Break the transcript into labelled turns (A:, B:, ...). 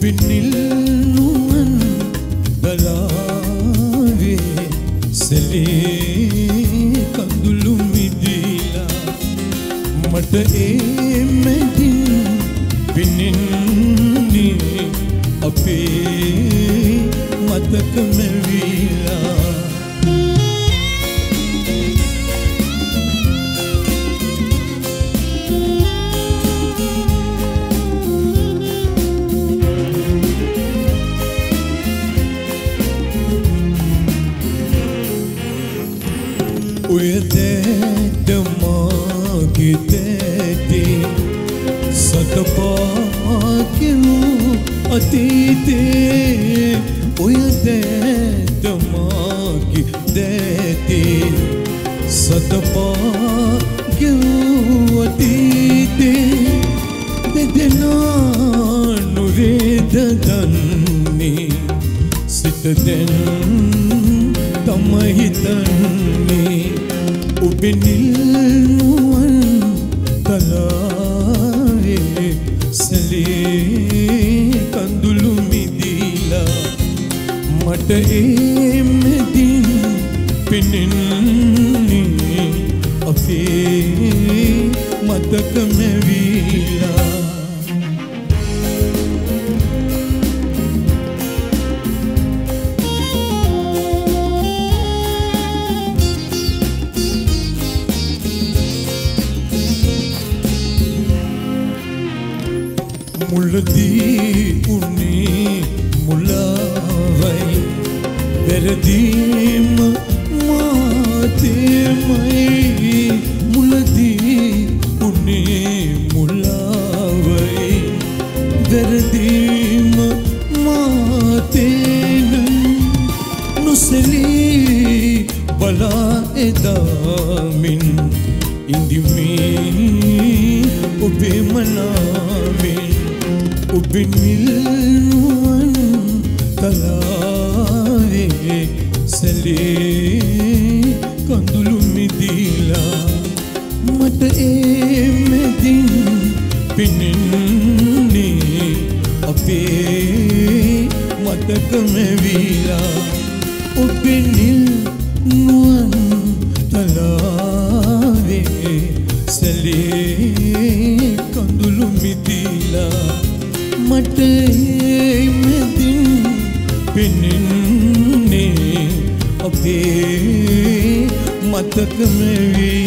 A: පිනිල්නුවන් ගලාවේ සැලේ කඳුළු මිදිලා මට ඒ මැදින් පිනින්නේ අපේ මතක මැවිලා ඔය දැට මාගේ දැටේ සතපාකිවූ අතීතේ ඔය දැට මාගේ දැටේ සතපාකිවූ අතීතේ දෙදෙනා නොවේද දන්නේ සිත දැන් තමයි හිතන්නේ ඔබේ නිල්නුවන් තලාවේ සැලේ කඳුළු මිදිලා මට ඒ මැදින් පෙනෙන්නේ අපේ මතක මැවිලා මුලදී උනේ මුලාවයි වැරදීම මාතෙමයි මුලදී උනේ මුලාවයි වැරදීම මාතෙන නොසලී බලා එදාමින් ඉඳිමේ ඔබේ මනාවෙන් ඔබේ නිල්නුවන් තලාවේ සැලේ කඳුළු මිදිලා මට ඒ මැදින් පෙනෙන්නේ අපේ මතක මැවිලා ඔබේ නිල්නුවන් තලාවේ සැලේ කඳුළු මිදිලා මට ඒ මැදින් පෙනෙන්නේ අපේ මතක මැවිලා